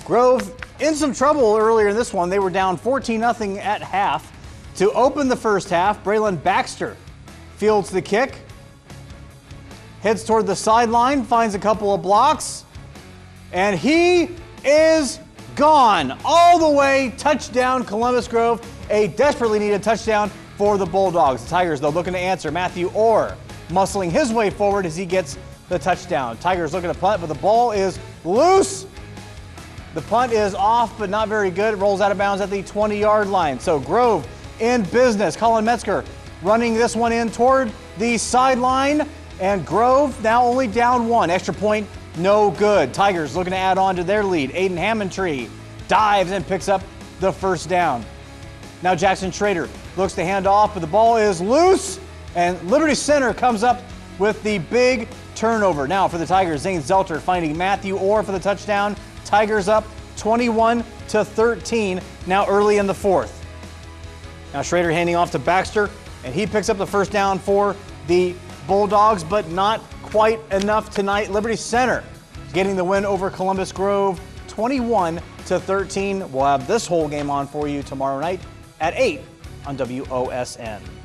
Grove in some trouble earlier in this one. They were down 14-0 at half. To open the first half, Braylon Baxter fields the kick, heads toward the sideline, finds a couple of blocks, and he is gone all the way. Touchdown, Columbus Grove. A desperately needed touchdown for the Bulldogs. The Tigers, though, looking to answer. Matthew Orr muscling his way forward as he gets the touchdown. Tigers looking to punt, but the ball is loose. The punt is off, but not very good. It rolls out of bounds at the 20-yard line. So Grove in business. Colin Metzger running this one in toward the sideline, and Grove now only down one. Extra point, no good. Tigers looking to add on to their lead. Aiden Hammondtree dives and picks up the first down. Now Jackson Schrader looks to hand off, but the ball is loose, and Liberty Center comes up with the big turnover. Now for the Tigers, Zane Zelter finding Matthew Orr for the touchdown. Tigers up 21-13 now early in the fourth. Now Schrader handing off to Baxter, and he picks up the first down for the Bulldogs, but not quite enough tonight. Liberty Center getting the win over Columbus Grove 21-13. We'll have this whole game on for you tomorrow night at 8 on WOSN.